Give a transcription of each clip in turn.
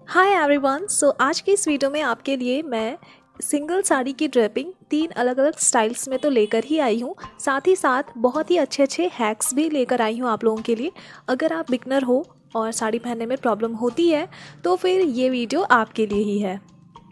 Hi everyone. आज की इस वीडियो में आपके लिए मैं सिंगल साड़ी की ड्रेपिंग 3 अलग अलग स्टाइल्स में तो लेकर ही आई हूँ। साथ ही साथ बहुत ही अच्छे अच्छे हैक्स भी लेकर आई हूँ आप लोगों के लिए। अगर आप बिगनर हो और साड़ी पहनने में प्रॉब्लम होती है तो फिर ये वीडियो आपके लिए ही है।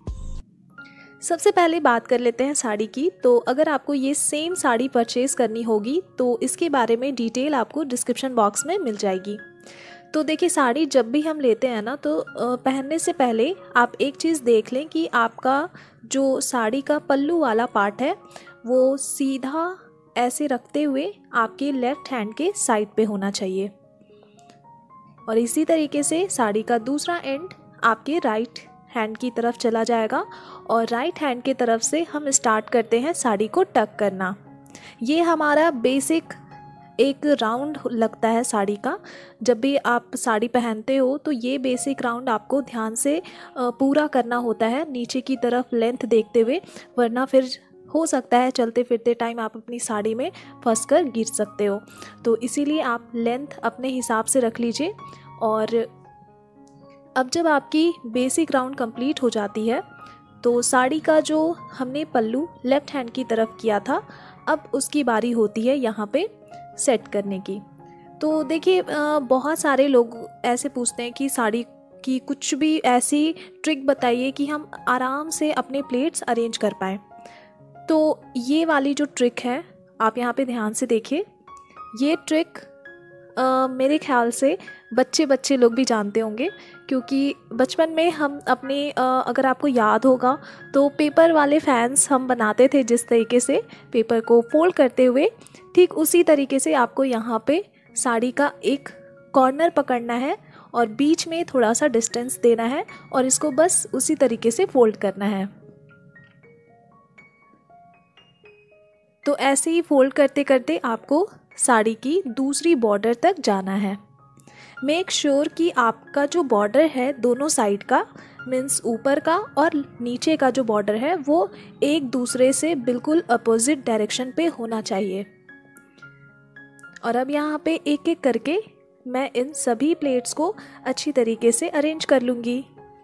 सबसे पहले बात कर लेते हैं साड़ी की। तो अगर आपको ये सेम साड़ी परचेज़ करनी होगी तो इसके बारे में डिटेल आपको डिस्क्रिप्शन बॉक्स में मिल जाएगी। तो देखिए, साड़ी जब भी हम लेते हैं ना तो पहनने से पहले आप एक चीज़ देख लें कि आपका जो साड़ी का पल्लू वाला पार्ट है वो सीधा ऐसे रखते हुए आपके लेफ़्ट हैंड के साइड पे होना चाहिए, और इसी तरीके से साड़ी का दूसरा एंड आपके राइट हैंड की तरफ चला जाएगा। और राइट हैंड की तरफ से हम स्टार्ट करते हैं साड़ी को टक करना। ये हमारा बेसिक एक राउंड लगता है साड़ी का। जब भी आप साड़ी पहनते हो तो ये बेसिक राउंड आपको ध्यान से पूरा करना होता है, नीचे की तरफ लेंथ देखते हुए, वरना फिर हो सकता है चलते फिरते टाइम आप अपनी साड़ी में फंस कर गिर सकते हो। तो इसीलिए आप लेंथ अपने हिसाब से रख लीजिए। और अब जब आपकी बेसिक राउंड कंप्लीट हो जाती है तो साड़ी का जो हमने पल्लू लेफ़्ट हैंड की तरफ किया था, अब उसकी बारी होती है यहाँ पे सेट करने की। तो देखिए, बहुत सारे लोग ऐसे पूछते हैं कि साड़ी की कुछ भी ऐसी ट्रिक बताइए कि हम आराम से अपने प्लेट्स अरेंज कर पाएँ। तो ये वाली जो ट्रिक है आप यहाँ पे ध्यान से देखिए। ये ट्रिक मेरे ख्याल से बच्चे लोग भी जानते होंगे, क्योंकि बचपन में हम अपने अगर आपको याद होगा तो पेपर वाले फैंस हम बनाते थे। जिस तरीके से पेपर को फोल्ड करते हुए, ठीक उसी तरीके से आपको यहाँ पे साड़ी का एक कॉर्नर पकड़ना है और बीच में थोड़ा सा डिस्टेंस देना है और इसको बस उसी तरीके से फोल्ड करना है। तो ऐसे ही फोल्ड करते करते आपको साड़ी की दूसरी बॉर्डर तक जाना है। मेक श्योर कि आपका जो बॉर्डर है दोनों साइड का, मीन्स ऊपर का और नीचे का जो बॉर्डर है, वो एक दूसरे से बिल्कुल अपोजिट डायरेक्शन पे होना चाहिए। और अब यहाँ पे एक एक करके मैं इन सभी प्लेट्स को अच्छी तरीके से अरेंज कर लूँगी।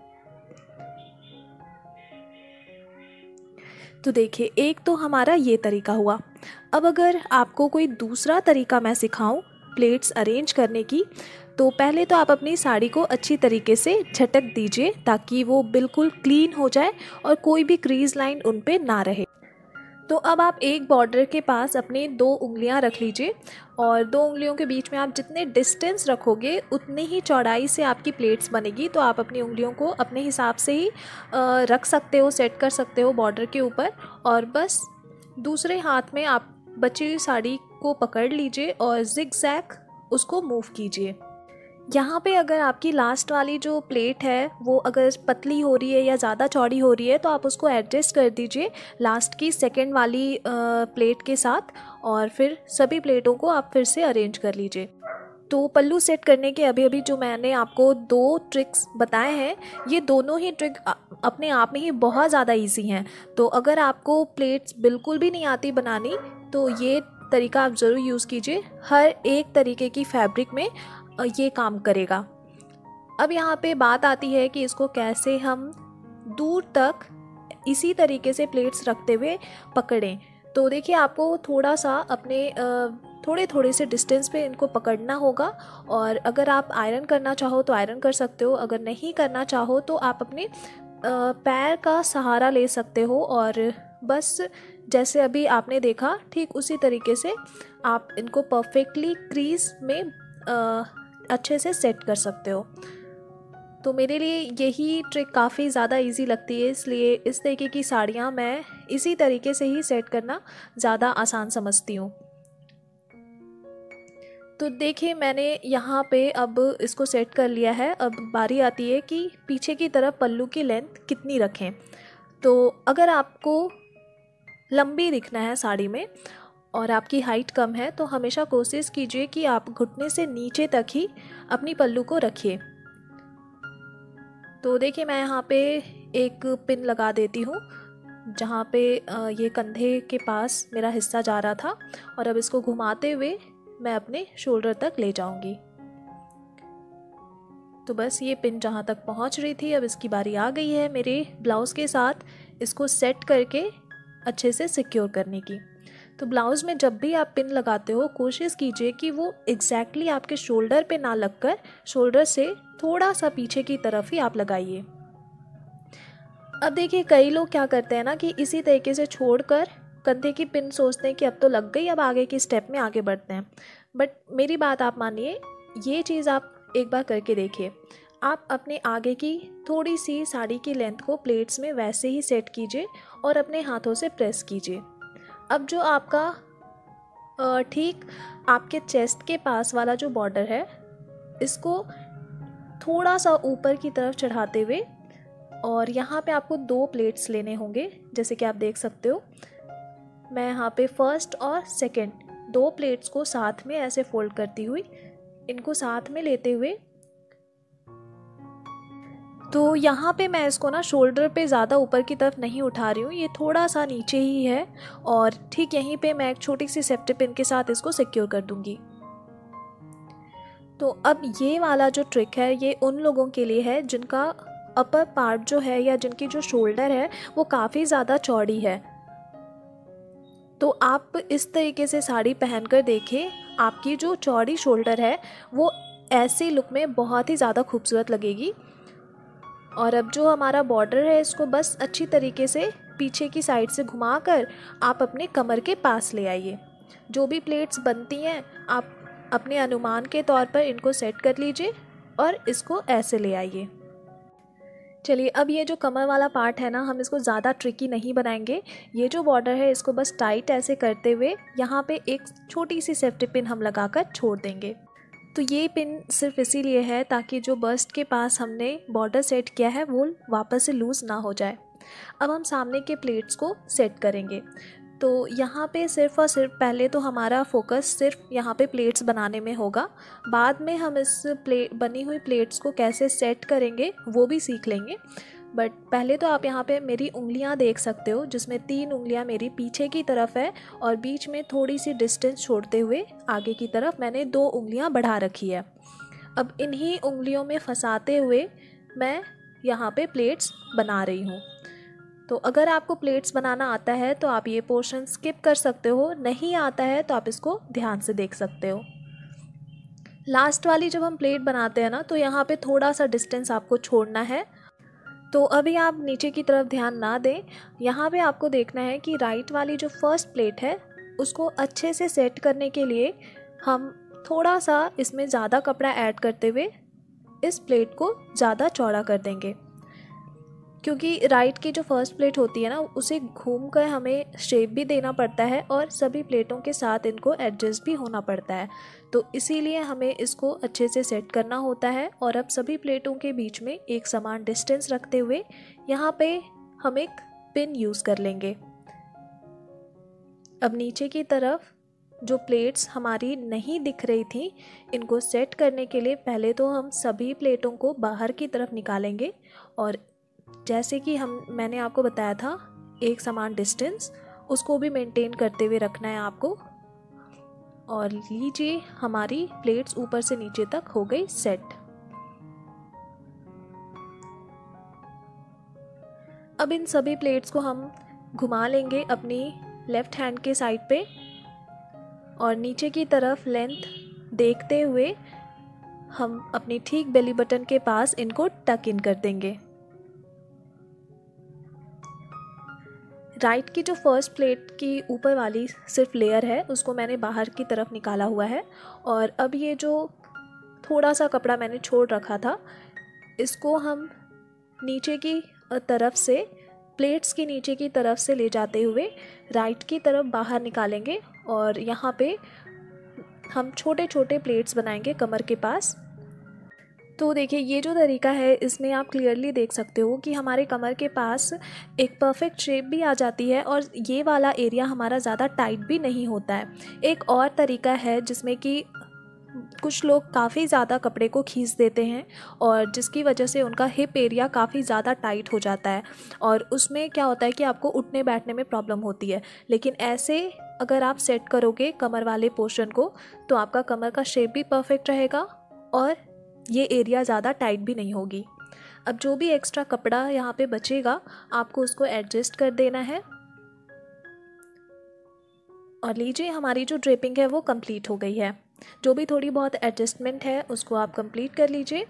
तो देखिए, एक तो हमारा ये तरीका हुआ। अब अगर आपको कोई दूसरा तरीका मैं सिखाऊं प्लेट्स अरेंज करने की, तो पहले तो आप अपनी साड़ी को अच्छी तरीके से झटक दीजिए ताकि वो बिल्कुल क्लीन हो जाए और कोई भी क्रीज लाइन उन पे ना रहे। तो अब आप एक बॉर्डर के पास अपने 2 उंगलियां रख लीजिए और 2 उंगलियों के बीच में आप जितने डिस्टेंस रखोगे उतनी ही चौड़ाई से आपकी प्लेट्स बनेगी। तो आप अपनी उंगलियों को अपने हिसाब से ही रख सकते हो, सेट कर सकते हो बॉर्डर के ऊपर, और बस दूसरे हाथ में आप बची हुई साड़ी को पकड़ लीजिए और जिग-जैग उसको मूव कीजिए। यहाँ पे अगर आपकी लास्ट वाली जो प्लेट है वो अगर पतली हो रही है या ज़्यादा चौड़ी हो रही है तो आप उसको एडजस्ट कर दीजिए लास्ट की सेकंड वाली प्लेट के साथ, और फिर सभी प्लेटों को आप फिर से अरेंज कर लीजिए। तो पल्लू सेट करने के अभी जो मैंने आपको 2 ट्रिक्स बताए हैं, ये दोनों ही ट्रिक अपने आप में ही बहुत ज़्यादा ईजी हैं। तो अगर आपको प्लेट्स बिल्कुल भी नहीं आती बनानी तो ये तरीका आप ज़रूर यूज़ कीजिए। हर एक तरीके की फैब्रिक में ये काम करेगा। अब यहाँ पे बात आती है कि इसको कैसे हम दूर तक इसी तरीके से प्लेट्स रखते हुए पकड़ें। तो देखिए, आपको थोड़ा सा अपने थोड़े से डिस्टेंस पे इनको पकड़ना होगा, और अगर आप आयरन करना चाहो तो आयरन कर सकते हो, अगर नहीं करना चाहो तो आप अपने पैर का सहारा ले सकते हो और बस जैसे अभी आपने देखा ठीक उसी तरीके से आप इनको परफेक्टली क्रीज में अच्छे से सेट कर सकते हो। तो मेरे लिए यही ट्रिक काफ़ी ज़्यादा इजी लगती है, इसलिए इस तरीके की साड़ियाँ मैं इसी तरीके से ही सेट करना ज़्यादा आसान समझती हूँ। तो देखिए, मैंने यहाँ पे अब इसको सेट कर लिया है। अब बारी आती है कि पीछे की तरफ पल्लू की लेंथ कितनी रखें। तो अगर आपको लंबी दिखना है साड़ी में और आपकी हाइट कम है तो हमेशा कोशिश कीजिए कि आप घुटने से नीचे तक ही अपनी पल्लू को रखिए। तो देखिए, मैं यहाँ पे एक पिन लगा देती हूँ जहाँ पे ये कंधे के पास मेरा हिस्सा जा रहा था, और अब इसको घुमाते हुए मैं अपने शोल्डर तक ले जाऊँगी। तो बस ये पिन जहाँ तक पहुँच रही थी, अब इसकी बारी आ गई है मेरे ब्लाउज़ के साथ इसको सेट करके अच्छे से सिक्योर करने की। तो ब्लाउज़ में जब भी आप पिन लगाते हो कोशिश कीजिए कि वो एग्जैक्टली आपके शोल्डर पे ना लगकर शोल्डर से थोड़ा सा पीछे की तरफ ही आप लगाइए। अब देखिए कई लोग क्या करते हैं ना कि इसी तरीके से छोड़कर कंधे की पिन सोचते हैं कि अब तो लग गई, अब आगे की स्टेप में आगे बढ़ते हैं। बट मेरी बात आप मानिए, ये चीज़ आप एक बार करके देखिए। आप अपने आगे की थोड़ी सी साड़ी की लेंथ को प्लेट्स में वैसे ही सेट कीजिए और अपने हाथों से प्रेस कीजिए। अब जो आपका ठीक आपके चेस्ट के पास वाला जो बॉर्डर है इसको थोड़ा सा ऊपर की तरफ चढ़ाते हुए, और यहाँ पे आपको 2 प्लेट्स लेने होंगे। जैसे कि आप देख सकते हो मैं यहाँ पे फर्स्ट और सेकंड 2 प्लेट्स को साथ में ऐसे फोल्ड करती हुई इनको साथ में लेते हुए, तो यहाँ पे मैं इसको ना शोल्डर पे ज़्यादा ऊपर की तरफ नहीं उठा रही हूँ, ये थोड़ा सा नीचे ही है और ठीक यहीं पे मैं एक छोटी सी सेफ्टी पिन के साथ इसको सिक्योर कर दूँगी। तो अब ये वाला जो ट्रिक है ये उन लोगों के लिए है जिनका अपर पार्ट जो है या जिनकी जो शोल्डर है वो काफ़ी ज़्यादा चौड़ी है। तो आप इस तरीके से साड़ी पहनकर देखें, आपकी जो चौड़ी शोल्डर है वो ऐसे लुक में बहुत ही ज़्यादा खूबसूरत लगेगी। और अब जो हमारा बॉर्डर है इसको बस अच्छी तरीके से पीछे की साइड से घुमाकर आप अपने कमर के पास ले आइए। जो भी प्लेट्स बनती हैं आप अपने अनुमान के तौर पर इनको सेट कर लीजिए और इसको ऐसे ले आइए। चलिए अब ये जो कमर वाला पार्ट है ना, हम इसको ज़्यादा ट्रिकी नहीं बनाएंगे। ये जो बॉर्डर है इसको बस टाइट ऐसे करते हुए यहाँ पे एक छोटी सी सेफ्टी पिन हम लगाकर छोड़ देंगे। तो ये पिन सिर्फ इसीलिए है ताकि जो बस्ट के पास हमने बॉर्डर सेट किया है वो वापस से लूज़ ना हो जाए। अब हम सामने के प्लेट्स को सेट करेंगे। तो यहाँ पे सिर्फ और सिर्फ पहले तो हमारा फोकस सिर्फ यहाँ पे प्लेट्स बनाने में होगा। बाद में हम इस बनी हुई प्लेट्स को कैसे सेट करेंगे वो भी सीख लेंगे। बट पहले तो आप यहाँ पे मेरी उंगलियाँ देख सकते हो, जिसमें 3 उंगलियाँ मेरी पीछे की तरफ है और बीच में थोड़ी सी डिस्टेंस छोड़ते हुए आगे की तरफ मैंने 2 उंगलियाँ बढ़ा रखी है। अब इन्हीं उंगलियों में फंसाते हुए मैं यहाँ पे प्लेट्स बना रही हूँ। तो अगर आपको प्लेट्स बनाना आता है तो आप ये पोर्शन स्किप कर सकते हो, नहीं आता है तो आप इसको ध्यान से देख सकते हो। लास्ट वाली जब हम प्लेट बनाते हैं ना तो यहाँ पे थोड़ा सा डिस्टेंस आपको छोड़ना है। तो अभी आप नीचे की तरफ ध्यान ना दें, यहाँ पे आपको देखना है कि राइट वाली जो फर्स्ट प्लेट है उसको अच्छे से सेट करने के लिए हम थोड़ा सा इसमें ज़्यादा कपड़ा ऐड करते हुए इस प्लेट को ज़्यादा चौड़ा कर देंगे, क्योंकि राइट की जो फर्स्ट प्लेट होती है ना उसे घूमकर हमें शेप भी देना पड़ता है और सभी प्लेटों के साथ इनको एडजस्ट भी होना पड़ता है। तो इसीलिए हमें इसको अच्छे से सेट करना होता है। और अब सभी प्लेटों के बीच में एक समान डिस्टेंस रखते हुए यहाँ पे हम एक पिन यूज़ कर लेंगे। अब नीचे की तरफ जो प्लेट्स हमारी नहीं दिख रही थी इनको सेट करने के लिए पहले तो हम सभी प्लेटों को बाहर की तरफ निकालेंगे और जैसे कि मैंने आपको बताया था एक समान डिस्टेंस उसको भी मेंटेन करते हुए रखना है आपको। और लीजिए हमारी प्लेट्स ऊपर से नीचे तक हो गई सेट। अब इन सभी प्लेट्स को हम घुमा लेंगे अपनी लेफ्ट हैंड के साइड पे और नीचे की तरफ लेंथ देखते हुए हम अपनी ठीक बेली बटन के पास इनको टक इन कर देंगे। राइट की जो फर्स्ट प्लेट की ऊपर वाली सिर्फ लेयर है उसको मैंने बाहर की तरफ निकाला हुआ है और अब ये जो थोड़ा सा कपड़ा मैंने छोड़ रखा था इसको हम नीचे की तरफ से प्लेट्स की नीचे की तरफ से ले जाते हुए राइट की तरफ बाहर निकालेंगे और यहाँ पे हम छोटे छोटे प्लेट्स बनाएंगे कमर के पास। तो देखिए ये जो तरीका है इसमें आप क्लियरली देख सकते हो कि हमारे कमर के पास एक परफेक्ट शेप भी आ जाती है और ये वाला एरिया हमारा ज़्यादा टाइट भी नहीं होता है। एक और तरीका है जिसमें कि कुछ लोग काफ़ी ज़्यादा कपड़े को खींच देते हैं और जिसकी वजह से उनका हिप एरिया काफ़ी ज़्यादा टाइट हो जाता है और उसमें क्या होता है कि आपको उठने बैठने में प्रॉब्लम होती है। लेकिन ऐसे अगर आप सेट करोगे कमर वाले पोर्शन को तो आपका कमर का शेप भी परफेक्ट रहेगा और ये एरिया ज़्यादा टाइट भी नहीं होगी। अब जो भी एक्स्ट्रा कपड़ा यहाँ पे बचेगा आपको उसको एडजस्ट कर देना है। और लीजिए हमारी जो ड्रेपिंग है वो कंप्लीट हो गई है। जो भी थोड़ी बहुत एडजस्टमेंट है उसको आप कंप्लीट कर लीजिए।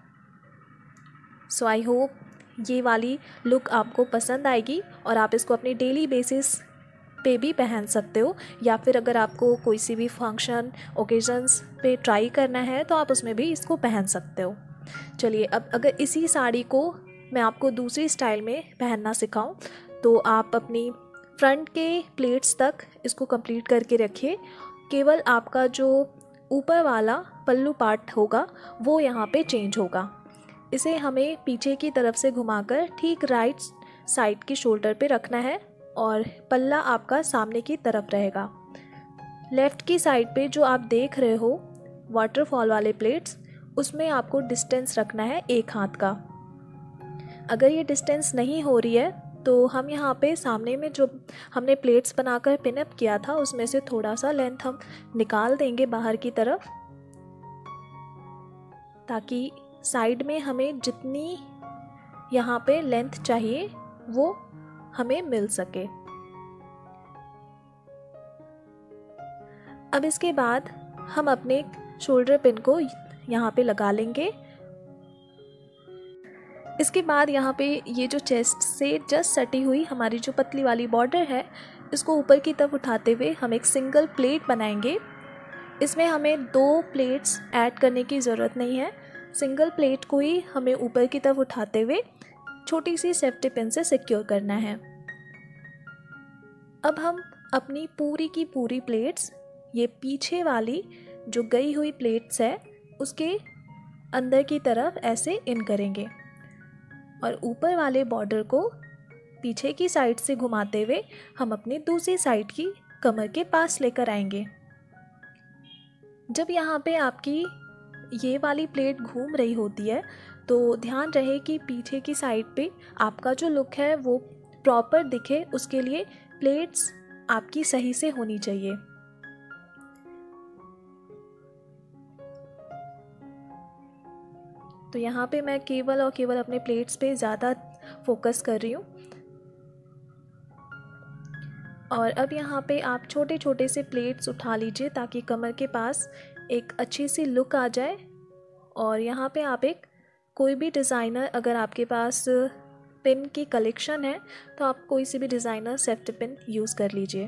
सो आई होप ये वाली लुक आपको पसंद आएगी और आप इसको अपनी डेली बेसिस पे भी पहन सकते हो, या फिर अगर आपको कोई सी भी फंक्शन ओकेजन्स पे ट्राई करना है तो आप उसमें भी इसको पहन सकते हो। चलिए अब अगर इसी साड़ी को मैं आपको दूसरी स्टाइल में पहनना सिखाऊं तो आप अपनी फ्रंट के प्लेट्स तक इसको कंप्लीट करके रखिए। केवल आपका जो ऊपर वाला पल्लू पार्ट होगा वो यहाँ पे चेंज होगा। इसे हमें पीछे की तरफ से घुमाकर ठीक राइट साइड की शोल्डर पे रखना है और पल्ला आपका सामने की तरफ रहेगा। लेफ़्ट की साइड पे जो आप देख रहे हो वाटरफॉल वाले प्लेट्स, उसमें आपको डिस्टेंस रखना है 1 हाथ का। अगर ये डिस्टेंस नहीं हो रही है तो हम यहाँ पे सामने में जो हमने प्लेट्स बनाकर पिनअप किया था उसमें से थोड़ा सा लेंथ हम निकाल देंगे बाहर की तरफ, ताकि साइड में हमें जितनी यहाँ पे लेंथ चाहिए वो हमें मिल सके। अब इसके बाद हम अपने शोल्डर पिन को यहाँ पे लगा लेंगे। इसके बाद यहाँ पे ये जो चेस्ट से जस्ट सटी हुई हमारी जो पतली वाली बॉर्डर है इसको ऊपर की तरफ उठाते हुए हम एक सिंगल प्लेट बनाएंगे। इसमें हमें 2 प्लेट्स ऐड करने की ज़रूरत नहीं है। सिंगल प्लेट को ही हमें ऊपर की तरफ उठाते हुए छोटी सी सेफ्टी पिन से सिक्योर करना है। अब हम अपनी पूरी की पूरी प्लेट्स ये पीछे वाली जो गई हुई प्लेट्स है उसके अंदर की तरफ ऐसे इन करेंगे और ऊपर वाले बॉर्डर को पीछे की साइड से घुमाते हुए हम अपनी दूसरी साइड की कमर के पास लेकर आएंगे। जब यहाँ पे आपकी ये वाली प्लेट घूम रही होती है तो ध्यान रहे कि पीछे की साइड पे आपका जो लुक है वो प्रॉपर दिखे, उसके लिए प्लेट्स आपकी सही से होनी चाहिए। तो यहाँ पे मैं केवल और केवल अपने प्लेट्स पे ज़्यादा फोकस कर रही हूँ। और अब यहाँ पे आप छोटे छोटे से प्लेट्स उठा लीजिए ताकि कमर के पास एक अच्छी सी लुक आ जाए। और यहाँ पे आप एक कोई भी डिज़ाइनर, अगर आपके पास पिन की कलेक्शन है तो आप कोई सी भी डिज़ाइनर सेफ्टी पिन यूज़ कर लीजिए।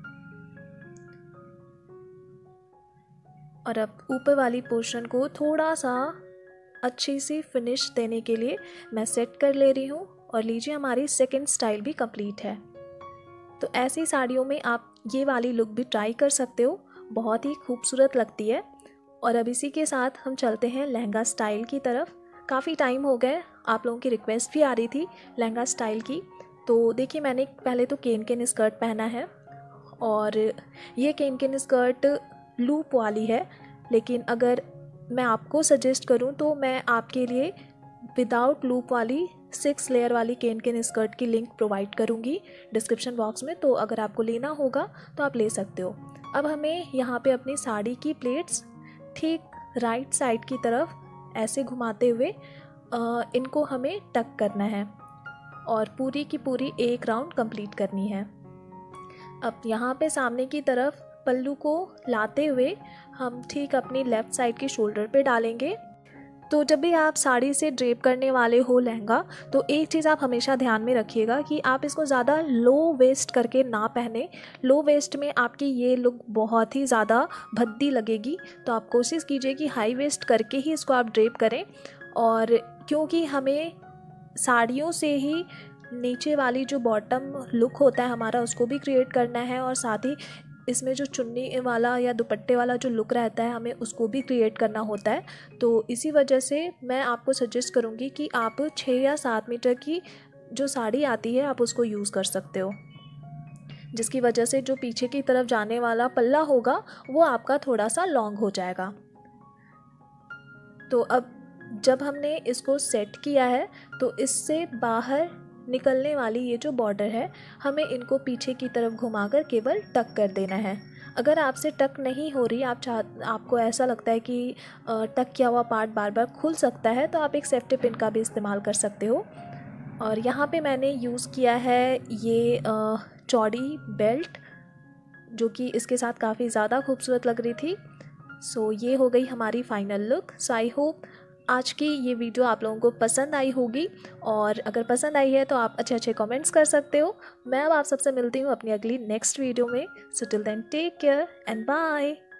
और अब ऊपर वाली पोर्शन को थोड़ा सा अच्छी सी फिनिश देने के लिए मैं सेट कर ले रही हूँ। और लीजिए हमारी सेकंड स्टाइल भी कंप्लीट है। तो ऐसी साड़ियों में आप ये वाली लुक भी ट्राई कर सकते हो, बहुत ही खूबसूरत लगती है। और अब इसी के साथ हम चलते हैं लहंगा स्टाइल की तरफ। काफ़ी टाइम हो गए, आप लोगों की रिक्वेस्ट भी आ रही थी लहंगा स्टाइल की। तो देखिए मैंने पहले तो केन केन स्कर्ट पहना है और ये केन केन स्कर्ट लूप वाली है, लेकिन अगर मैं आपको सजेस्ट करूं तो मैं आपके लिए विदाउट लूप वाली 6 लेयर वाली केन केन स्कर्ट की लिंक प्रोवाइड करूंगी डिस्क्रिप्शन बॉक्स में, तो अगर आपको लेना होगा तो आप ले सकते हो। अब हमें यहाँ पे अपनी साड़ी की प्लेट्स ठीक राइट साइड की तरफ ऐसे घुमाते हुए इनको हमें टक करना है और पूरी की पूरी एक राउंड कंप्लीट करनी है। अब यहाँ पे सामने की तरफ पल्लू को लाते हुए हम ठीक अपनी लेफ़्ट साइड की शोल्डर पे डालेंगे। तो जब भी आप साड़ी से ड्रेप करने वाले हो लहंगा तो एक चीज़ आप हमेशा ध्यान में रखिएगा कि आप इसको ज़्यादा लो वेस्ट करके ना पहने। लो वेस्ट में आपकी ये लुक बहुत ही ज़्यादा भद्दी लगेगी, तो आप कोशिश कीजिए कि हाई वेस्ट करके ही इसको आप ड्रेप करें। और क्योंकि हमें साड़ियों से ही नीचे वाली जो बॉटम लुक होता है हमारा उसको भी क्रिएट करना है, और साथ ही इसमें जो चुन्नी वाला या दुपट्टे वाला जो लुक रहता है हमें उसको भी क्रिएट करना होता है। तो इसी वजह से मैं आपको सजेस्ट करूँगी कि आप 6 या 7 मीटर की जो साड़ी आती है आप उसको यूज़ कर सकते हो, जिसकी वजह से जो पीछे की तरफ जाने वाला पल्ला होगा वो आपका थोड़ा सा लॉन्ग हो जाएगा। तो अब जब हमने इसको सेट किया है तो इससे बाहर निकलने वाली ये जो बॉर्डर है हमें इनको पीछे की तरफ घुमाकर केवल टक कर देना है। अगर आपसे टक नहीं हो रही, आपको ऐसा लगता है कि टक किया हुआ पार्ट बार बार खुल सकता है, तो आप एक सेफ्टी पिन का भी इस्तेमाल कर सकते हो। और यहाँ पे मैंने यूज़ किया है ये चौड़ी बेल्ट, जो कि इसके साथ काफ़ी ज़्यादा खूबसूरत लग रही थी। सो ये हो गई हमारी final look. So I hope आज की ये वीडियो आप लोगों को पसंद आई होगी, और अगर पसंद आई है तो आप अच्छे अच्छे कमेंट्स कर सकते हो। मैं अब आप सबसे मिलती हूँ अपनी अगली नेक्स्ट वीडियो में। So till then take care and bye.